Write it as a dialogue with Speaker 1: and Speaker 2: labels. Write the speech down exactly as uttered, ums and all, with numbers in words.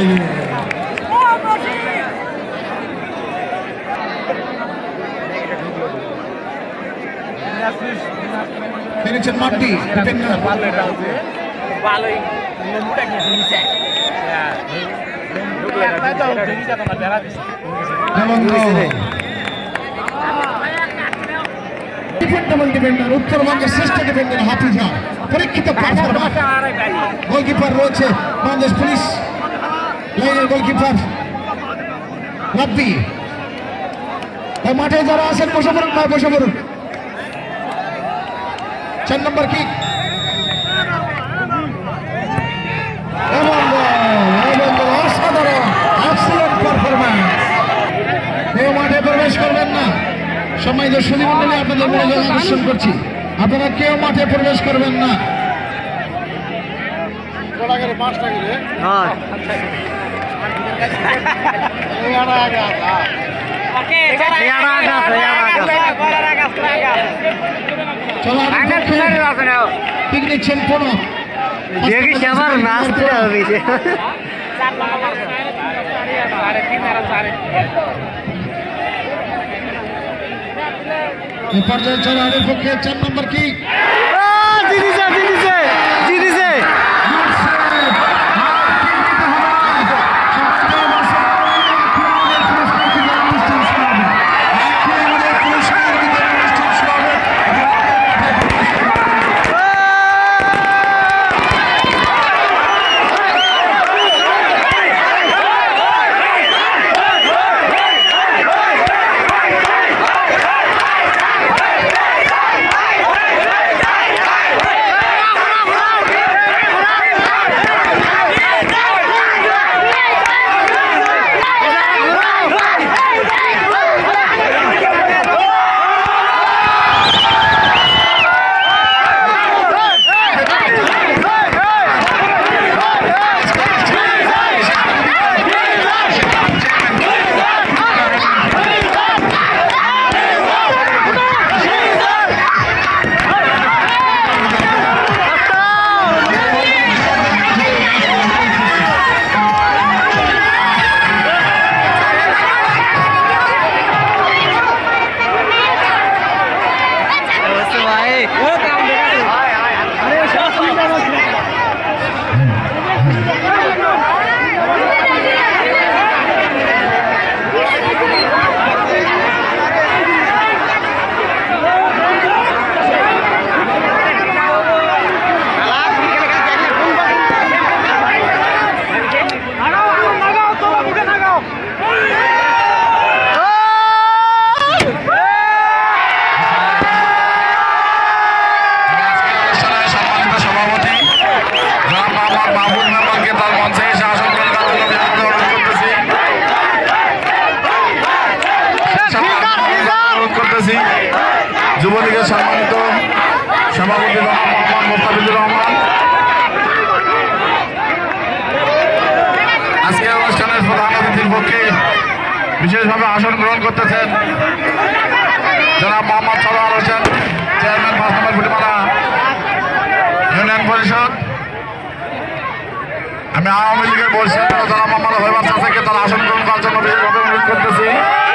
Speaker 1: পেরেছেন মাটি ডিফেন্ডার
Speaker 2: ভালোই মুটা কি নিছে ঢুকলে তো দেরি যাবে না বেড়া দিছে
Speaker 1: ডিফেন্ডেবল ডিফেন্ডার উত্তরবঙ্গের শ্রেষ্ঠ ডিফেন্ডার হাফিজা পরীক্ষিত পারফরম্যান্স গোলকিপার রয়েছে বাংলাদেশ পুলিশ লাইনের গোলকিপার রাব্বি মাঠে যারা আছেন বসে পড়ুন না বসে পড়ুন চার নম্বর কিক অসাধারণ এক্সিলেন্ট পারফরম্যান্স কেউ মাঠে প্রবেশ করবেন না সময় দর্শনী মন্ডলী আপনাদের মনোযোগ আকর্ষণ করছি আপনারা কেউ মাঠে প্রবেশ করবেন না পিক নিচ্ছেন কোনো
Speaker 3: দেখিস আমার নাচতে হবে
Speaker 1: এই পর্যায়ে চলাহাটের পক্ষে চার নম্বর কি
Speaker 3: জিনিসে জিনিসে জিনিসে
Speaker 1: যুবলীগের সম্মানিত সভাপতি মোহাম্মদ মোস্তাফিজুর রহমান আজকে অনুষ্ঠানের প্রধান অতিথির পক্ষে বিশেষভাবে আসন গ্রহণ করতেছেন জনাব মোহাম্মদ সরোয়ার হোসেন চেয়ারম্যান পাঁচ নম্বর ফুটিমালা ইউনিয়ন পরিষদ। আমি আওয়ামী লীগের বৈশিষ্ট্য জনাব মোহাম্মদ হইবার চাচাকে তার আসন গ্রহণ করার জন্য বিশেষভাবে অনুরোধ করতেছি।